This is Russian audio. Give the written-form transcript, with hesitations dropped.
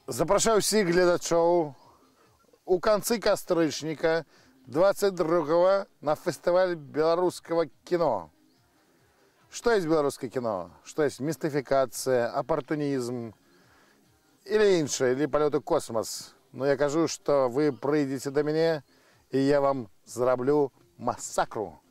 Запрашаю всіх глядачів у конце кастрычника 22-го на фестиваль белорусского кино. Что есть белорусское кино? Что есть мистификация, оппортунизм или инше, или полеты в космос? Но я кажу, что вы придете до меня, и я вам зроблю массакру.